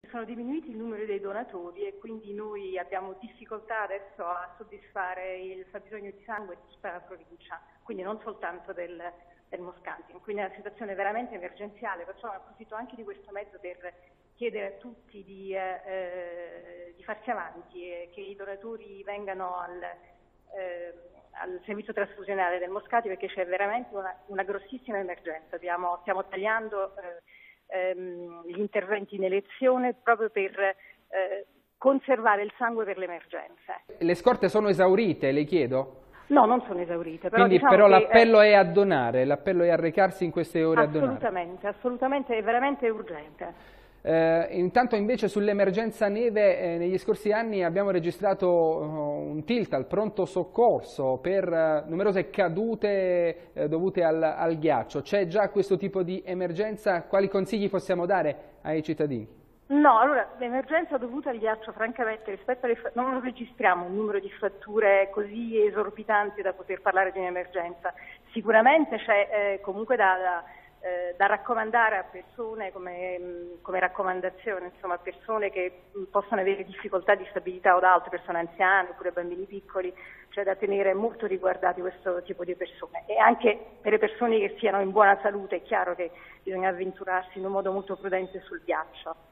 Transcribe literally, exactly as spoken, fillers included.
sono diminuiti il numero dei donatori e quindi noi abbiamo difficoltà adesso a soddisfare il fabbisogno di sangue di tutta la provincia, quindi non soltanto del, del Moscati. Quindi è una situazione veramente emergenziale, perciò ho approfitto anche di questo mezzo per chiedere a tutti di, eh, di farsi avanti e che i donatori vengano al, eh, al servizio trasfusionale del Moscati, perché c'è veramente una, una grossissima emergenza. Abbiamo, stiamo tagliando eh, ehm, gli interventi in elezione proprio per eh, conservare il sangue per le emergenze. Le scorte sono esaurite, le chiedo? No, non sono esaurite. Però, Quindi diciamo però che, l'appello eh, è a donare, l'appello è a recarsi in queste ore a donare. Assolutamente, assolutamente, è veramente urgente. Eh, intanto invece sull'emergenza neve eh, negli scorsi anni abbiamo registrato uh, un tilt al pronto soccorso per uh, numerose cadute uh, dovute al, al ghiaccio. C'è già questo tipo di emergenza? Quali consigli possiamo dare ai cittadini? No, allora l'emergenza dovuta al ghiaccio francamente rispetto alle non registriamo un numero di fratture così esorbitanti da poter parlare di un'emergenza. Sicuramente c'è eh, comunque da, da Eh, da raccomandare a persone come, come raccomandazione, insomma, persone che mh, possono avere difficoltà di stabilità o da altre persone anziane oppure bambini piccoli, cioè da tenere molto riguardati questo tipo di persone. E anche per le persone che siano in buona salute è chiaro che bisogna avventurarsi in un modo molto prudente sul ghiaccio.